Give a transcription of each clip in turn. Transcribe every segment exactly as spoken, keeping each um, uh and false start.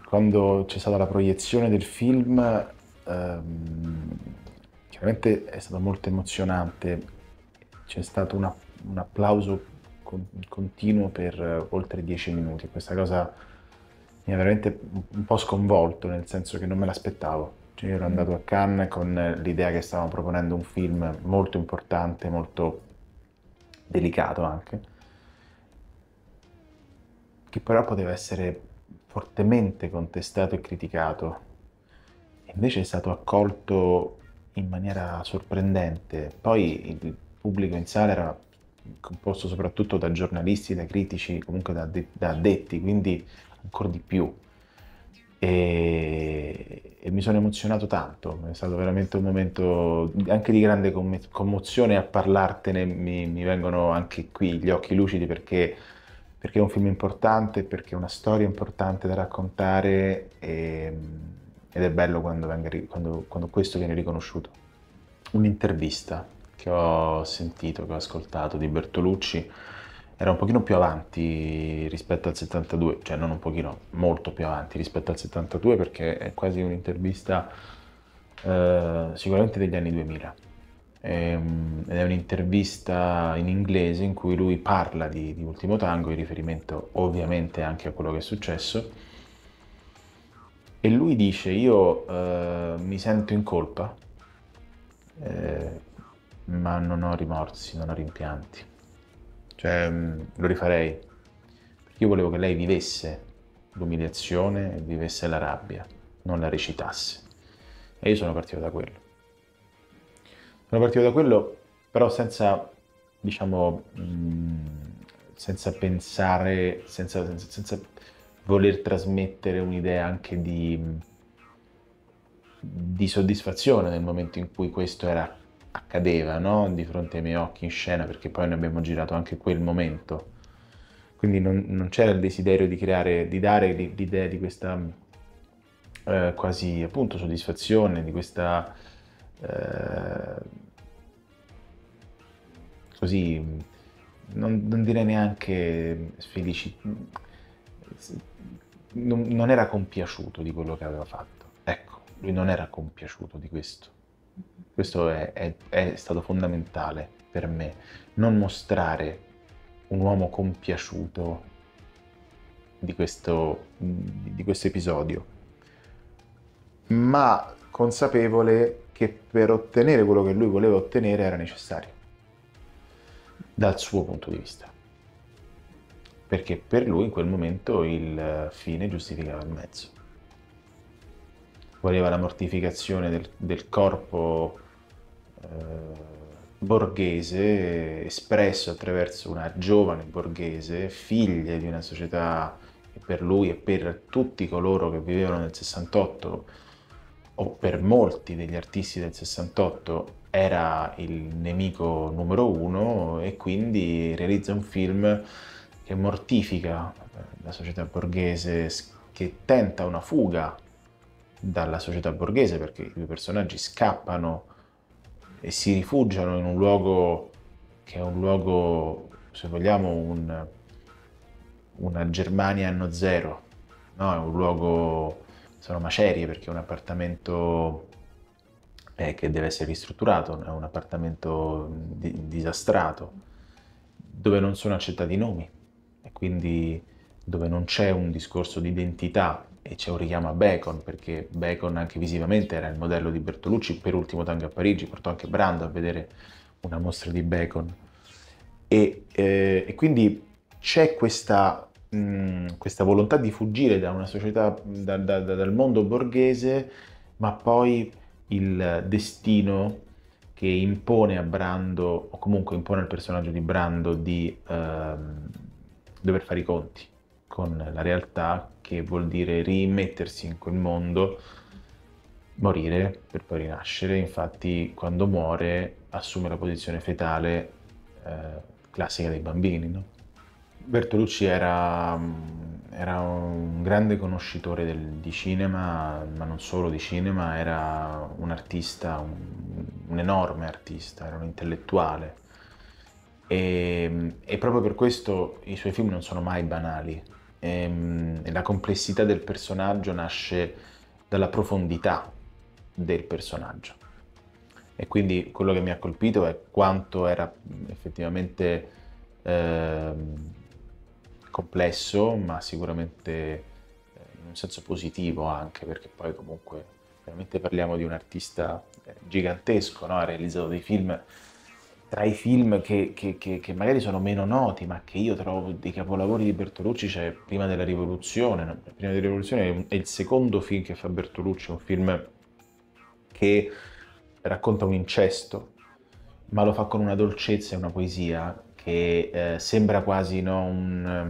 quando c'è stata la proiezione del film, ehm, chiaramente è stato molto emozionante, c'è stato una- un applauso con- continuo per eh, oltre dieci minuti. Questa cosa mi ha veramente un un po' sconvolto, nel senso che non me l'aspettavo. Cioè, io ero Mm. andato a Cannes con l'idea che stavamo proponendo un film molto importante, molto delicato anche, che però poteva essere fortemente contestato e criticato. E invece è stato accolto in maniera sorprendente. Poi il pubblico in sala era composto soprattutto da giornalisti, da critici, comunque da, de- da addetti, quindi ancora di più. E, e mi sono emozionato tanto, è stato veramente un momento anche di grande comm- commozione. A parlartene mi, mi vengono anche qui gli occhi lucidi, perché, perché è un film importante, perché è una storia importante da raccontare e- ed è bello quando, venga ri- quando- quando questo viene riconosciuto. Un'intervista che ho sentito, che ho ascoltato di Bertolucci era un pochino più avanti rispetto al settantadue, cioè non un pochino, molto più avanti rispetto al settantadue, perché è quasi un'intervista eh, sicuramente degli anni duemila. Ehm, Ed è un'intervista in inglese in cui lui parla di, di Ultimo Tango, in riferimento ovviamente anche a quello che è successo, e lui dice: io eh, mi sento in colpa, eh, ma non ho rimorsi, non ho rimpianti. Cioè, mh, lo rifarei, perché io volevo che lei vivesse l'umiliazione e vivesse la rabbia, non la recitasse. E io sono partito da quello. Sono partito da quello, però senza, diciamo, mh, senza pensare, senza, senza- senza voler trasmettere un'idea anche di, di soddisfazione nel momento in cui questo era, accadeva, no? Di fronte ai miei occhi in scena, perché poi noi abbiamo girato anche quel momento. Quindi non, non c'era il desiderio di creare, di dare l'i- l'idea di questa eh, quasi appunto soddisfazione, di questa eh, così, non, non direi neanche felicità, non, non era compiaciuto di quello che aveva fatto. Ecco, lui non era compiaciuto di questo. Questo è, è- è stato fondamentale per me, non mostrare un uomo compiaciuto di questo, di questo episodio, ma consapevole che per ottenere quello che lui voleva ottenere era necessario, dal suo punto di vista, perché per lui in quel momento il fine giustificava il mezzo. Voleva la mortificazione del, del corpo eh, borghese, espresso attraverso una giovane borghese, figlia di una società che per lui e per tutti coloro che vivevano nel sessantotto, o per molti degli artisti del sessantotto, era il nemico numero uno, e quindi realizza un film che mortifica eh, la società borghese, che tenta una fuga dalla società borghese, perché i due personaggi scappano e si rifugiano in un luogo che è un luogo, se vogliamo, un, una Germania anno zero, no? È un luogo, sono macerie, perché è un appartamento eh, che deve essere ristrutturato, è un appartamento di- disastrato, dove non sono accettati i nomi, e quindi dove non c'è un discorso di identità, e c'è un richiamo a Bacon, perché Bacon anche visivamente era il modello di Bertolucci. Per Ultimo Tango a Parigi portò anche Brando a vedere una mostra di Bacon. E, eh, e quindi c'è questa, mh, questa volontà di fuggire da una società, da- da- da- dal mondo borghese, ma poi il destino che impone a Brando, o comunque impone al personaggio di Brando, di ehm, dover fare i conti con la realtà, che vuol dire rimettersi in quel mondo, morire per poi rinascere. Infatti, quando muore, assume la posizione fetale eh, classica dei bambini, no? Bertolucci era, era un grande conoscitore del- di cinema, ma non solo di cinema, era un artista, un, un enorme artista, era un intellettuale. E, e proprio per questo i suoi film non sono mai banali. ehm, e la complessità del personaggio nasce dalla profondità del personaggio. E quindi quello che mi ha colpito è quanto era effettivamente ehm, complesso, ma sicuramente eh, in un senso positivo anche, perché poi comunque veramente parliamo di un artista eh, gigantesco, no? Ha realizzato dei film, tra i film che, che- che- che magari sono meno noti, ma che io trovo dei capolavori di Bertolucci, c'è Prima della Rivoluzione, no? Prima della Rivoluzione è, un- è il secondo film che fa Bertolucci, un film che racconta un incesto, ma lo fa con una dolcezza e una poesia che eh, sembra quasi no, un,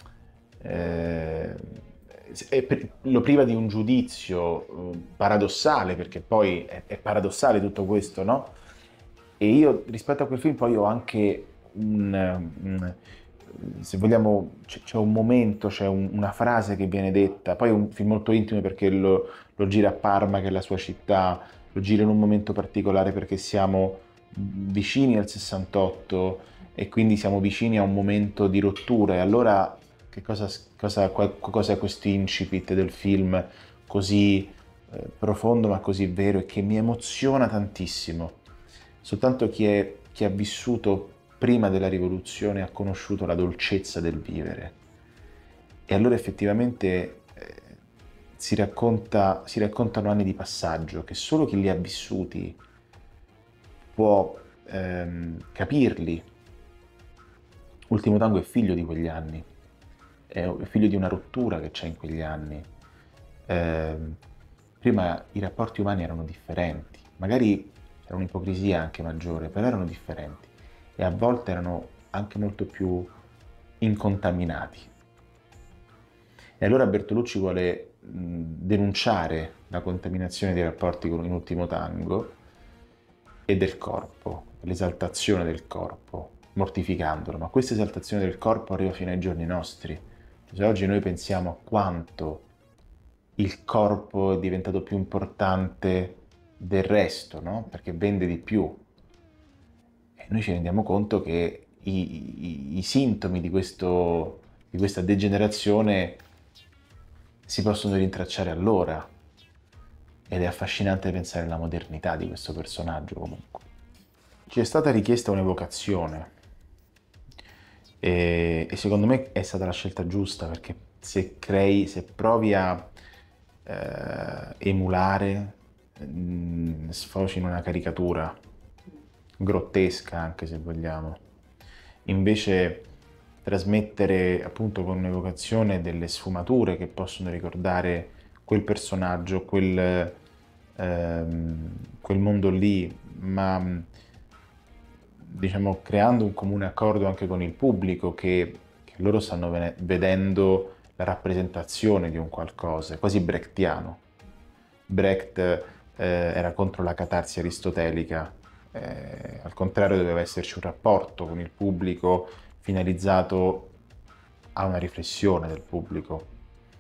eh, è- lo priva di un giudizio eh, paradossale, perché poi è, è paradossale tutto questo, no? E io rispetto a quel film poi ho anche un, un- se vogliamo, c'è c'è un momento, c'è un- una frase che viene detta, poi è un film molto intimo perché lo, lo gira a Parma, che è la sua città, lo gira in un momento particolare perché siamo vicini al sessantotto e quindi siamo vicini a un momento di rottura. E allora che cosa, cosa, qual- cosa è questo incipit del film così eh, profondo ma così vero e che mi emoziona tantissimo? Soltanto chi, è, chi ha vissuto prima della rivoluzione ha conosciuto la dolcezza del vivere. E allora effettivamente eh, si racconta, si raccontano anni di passaggio che solo chi li ha vissuti può ehm, capirli. Ultimo Tango è figlio di quegli anni, è figlio di una rottura che c'è in quegli anni. Ehm, prima i rapporti umani erano differenti, magari c'era un'ipocrisia anche maggiore, però erano differenti e a volte erano anche molto più incontaminati. E allora Bertolucci vuole mh, denunciare la contaminazione dei rapporti con in Ultimo Tango e del corpo, l'esaltazione del corpo, mortificandolo, ma questa esaltazione del corpo arriva fino ai giorni nostri. Se oggi noi pensiamo a quanto il corpo è diventato più importante del resto, no? Perché vende di più. E noi ci rendiamo conto che i, i- i sintomi di, questo, di questa degenerazione si possono rintracciare allora. Ed è affascinante pensare alla modernità di questo personaggio comunque. Ci è stata richiesta un'evocazione e, e secondo me è stata la scelta giusta perché se crei, se provi a eh, emulare, mh, sfoci in una caricatura grottesca anche se vogliamo. Invece trasmettere appunto con un'evocazione delle sfumature che possono ricordare quel personaggio, quel, ehm, quel mondo lì, ma diciamo creando un comune accordo anche con il pubblico che, che loro stanno vene- vedendo la rappresentazione di un qualcosa, è quasi brechtiano. Brecht eh, era contro la catarsi aristotelica, eh, al contrario doveva esserci un rapporto con il pubblico finalizzato a una riflessione del pubblico.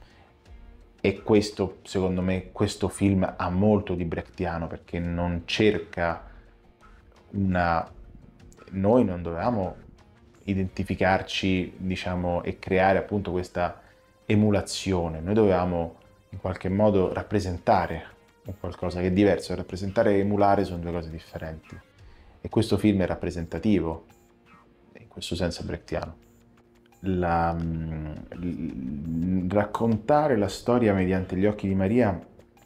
E questo, secondo me, questo film ha molto di brechtiano perché non cerca una... Noi non dovevamo identificarci, diciamo, e creare appunto questa emulazione. Noi dovevamo in qualche modo rappresentare un qualcosa che è diverso. Rappresentare e emulare sono due cose differenti. E questo film è rappresentativo, in questo senso è brechtiano. La, l- raccontare la storia mediante gli occhi di Maria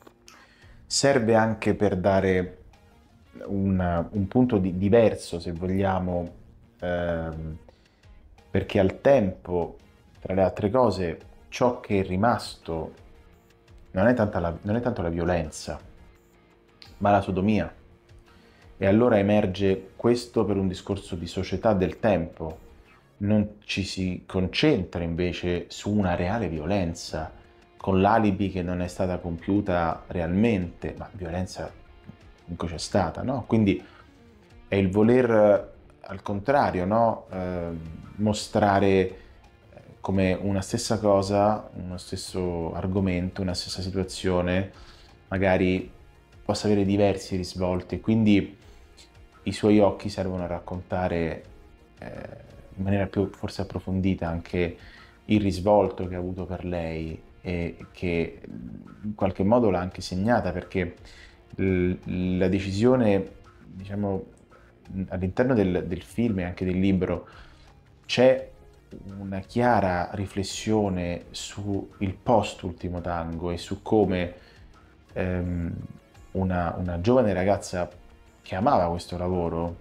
serve anche per dare un, un punto di, diverso, se vogliamo, ehm, perché al tempo, tra le altre cose, ciò che è rimasto non è, tanta la, non è tanto la violenza, ma la sodomia. E allora emerge questo per un discorso di società del tempo. Non ci si concentra invece su una reale violenza, con l'alibi che non è stata compiuta realmente, ma violenza comunque c'è stata, no? Quindi è il voler, eh, al contrario, no? Eh, mostrare eh, come una stessa cosa, uno stesso argomento, una stessa situazione, magari possa avere diversi risvolti. Quindi i suoi occhi servono a raccontare eh, in maniera più forse approfondita anche il risvolto che ha avuto per lei e che in qualche modo l'ha anche segnata, perché l- la decisione, diciamo, all'interno del, del film e anche del libro c'è una chiara riflessione sul post-Ultimo Tango e su come ehm, una, una giovane ragazza che amava questo lavoro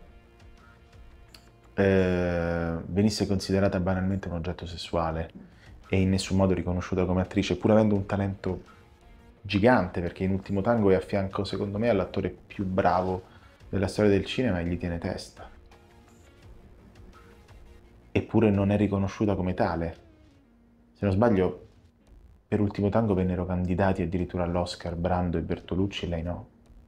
eh, venisse considerata banalmente un oggetto sessuale e in nessun modo riconosciuta come attrice, pur avendo un talento gigante, perché in Ultimo Tango è a fianco, secondo me, all'attore più bravo della storia del cinema e gli tiene testa. Eppure non è riconosciuta come tale. Se non sbaglio, per Ultimo Tango vennero candidati addirittura all'Oscar Brando e Bertolucci e lei no.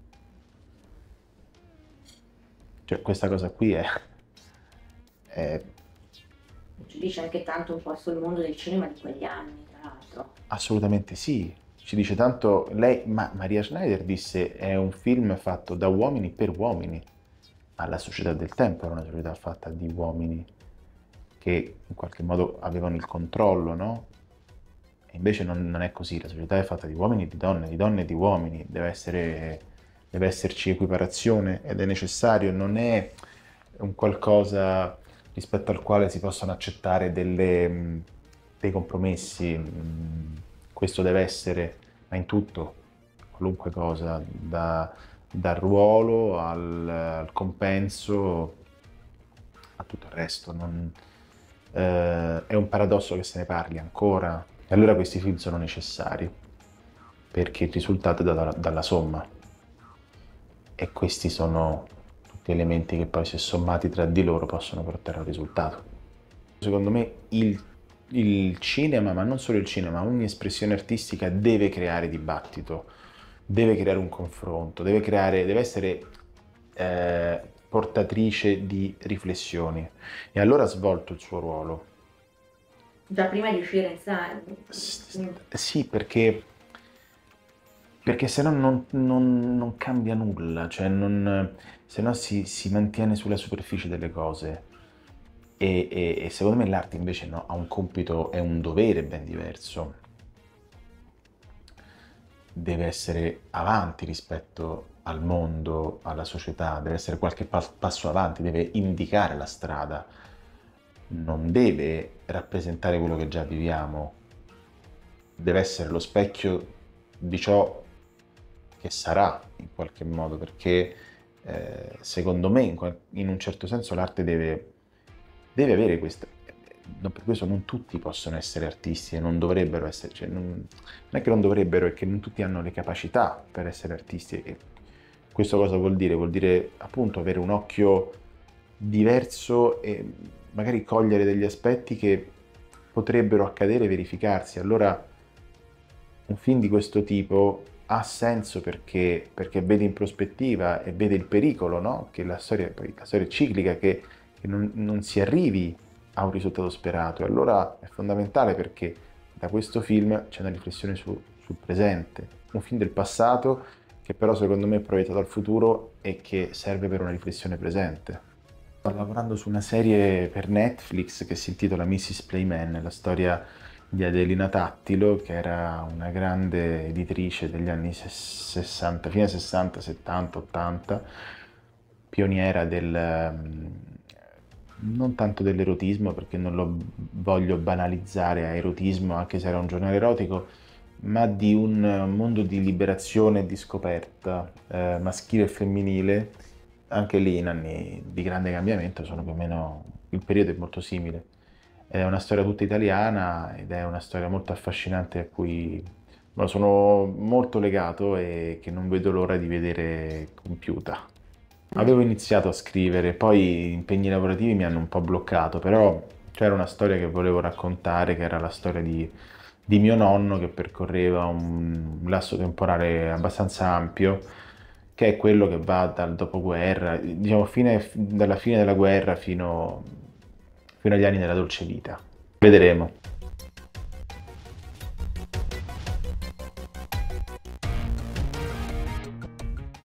Cioè, questa cosa qui è, è Ci dice anche tanto un po' sul mondo del cinema di quegli anni, tra l'altro. assolutamente sì. Ci dice tanto lei, ma Maria Schneider disse è un film fatto da uomini per uomini, ma la società del tempo era una società fatta di uomini che in qualche modo avevano il controllo, no? E invece non, non è così, la società è fatta di uomini e di donne, di donne e di uomini, deve essere, deve esserci equiparazione ed è necessario, non è un qualcosa rispetto al quale si possono accettare delle, mh, dei compromessi, mh, questo deve essere, ma in tutto, qualunque cosa, da- dal ruolo al, al compenso a tutto il resto. Non- eh, è un paradosso che se ne parli ancora. E allora questi film sono necessari, perché il risultato è da- dalla somma. E questi sono tutti elementi che poi, se sommati tra di loro, possono portare a un risultato. Secondo me il, il cinema, ma non solo il cinema, ogni espressione artistica deve creare dibattito, deve creare un confronto, deve creare, deve essere eh, portatrice di riflessioni. E allora ha svolto il suo ruolo. Già prima di uscire in sala. S- Sì, perché, perché se no non, non- non cambia nulla, cioè non, se no si, si mantiene sulla superficie delle cose. E, e- e secondo me l'arte invece no, ha un compito e un dovere ben diverso. Deve essere avanti rispetto al mondo, alla società, deve essere qualche pa- passo avanti, deve indicare la strada, non deve rappresentare quello che già viviamo, deve essere lo specchio di ciò che sarà in qualche modo, perché eh, secondo me in, qual- in un certo senso l'arte deve, deve avere questa... non- per questo non tutti possono essere artisti e non dovrebbero essere, cioè non, non è che non dovrebbero, è che non tutti hanno le capacità per essere artisti. E questo cosa vuol dire? Vuol dire appunto avere un occhio diverso e magari cogliere degli aspetti che potrebbero accadere e verificarsi. Allora un film di questo tipo ha senso perché, perché vede in prospettiva e vede il pericolo, no? Che la storia, poi la storia è ciclica, che, che non, non si arrivi a un risultato sperato. E allora è fondamentale perché da questo film c'è una riflessione su- sul presente, un film del passato che però secondo me è proiettato al futuro e che serve per una riflessione presente. Sto lavorando su una serie per Netflix che si intitola missus Playman, la storia di Adelina Tattilo, che era una grande editrice degli anni sessanta, fine sessanta, settanta, ottanta, pioniera del, ehm, non tanto dell'erotismo, perché non lo voglio banalizzare a erotismo, anche se era un giornale erotico, ma di un mondo di liberazione e di scoperta eh, maschile e femminile, anche lì in anni di grande cambiamento, sono più o meno, il periodo è molto simile. È una storia tutta italiana ed è una storia molto affascinante a cui ma sono molto legato e che non vedo l'ora di vedere compiuta. Avevo iniziato a scrivere, poi gli impegni lavorativi mi hanno un po' bloccato, però c'era una storia che volevo raccontare, che era la storia di, di mio nonno che percorreva un lasso temporale abbastanza ampio, che è quello che va dal dopoguerra, diciamo fine- dalla fine della guerra fino, fino agli anni della dolce vita. Vedremo.